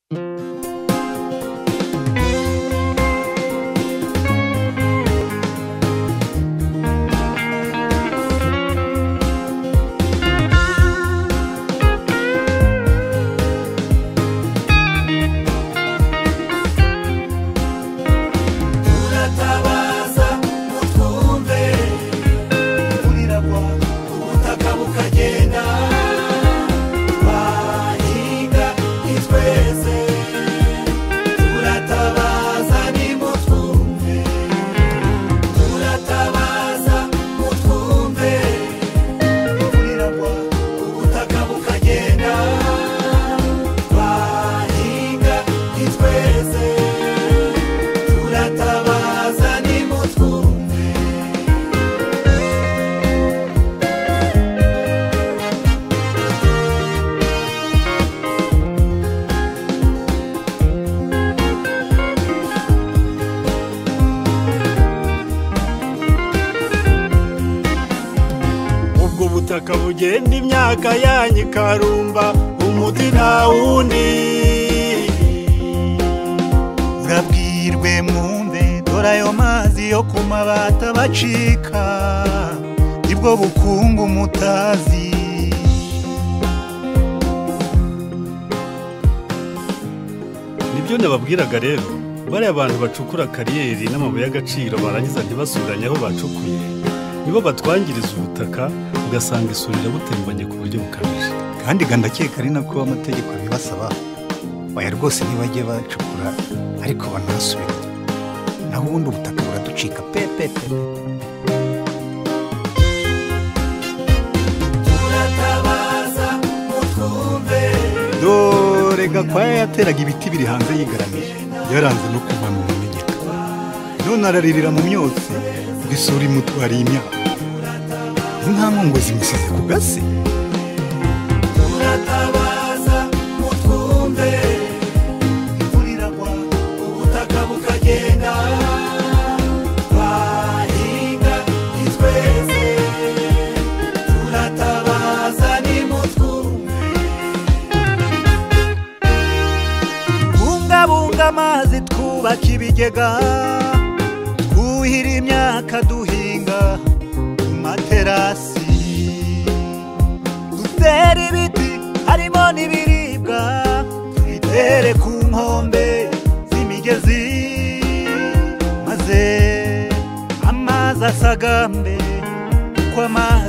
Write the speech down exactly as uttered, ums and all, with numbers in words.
ubutaka bugenda imyaka yanyu karumba umuti nta wundi urabwirwe mwumve dore ayo mazi yo ku mabata bacika nibwo bukungu mutazi nibyo nababwiraga rero bariya abantu bacukura kariyeri n'amabuye y'agaciro barangiza ntibasubiranye aho bacukuye nibo batwangiriza ubutaka ugasanga isuri irabutembanye ku buryo bukabije kandi gandakeka ari nako amategeko abibasaba baya rwose ntibajye bacukura ariko banasubira naho ubundi ubutaka buraducika pepepe turatabaza mutwumve dore gakwaya yateraga ibiti biri hanze yigaramije yaranze no kuva mu mumenyeka none araririra mu myotsi isuri mutwariye imyaka inkango ngo zimusize ku gasi turatabaza mutwumve imvuriragwa ubutaka bukagenda bahinga itweze turatabaza ni mutwumve bungabunga amazi twubaka ibigega twuhira imyaka duhinga materasi dutere ibiti harimo n'ibiribwa tubitere ku nkombe z'imigezi maze amazi asagambe uko amazi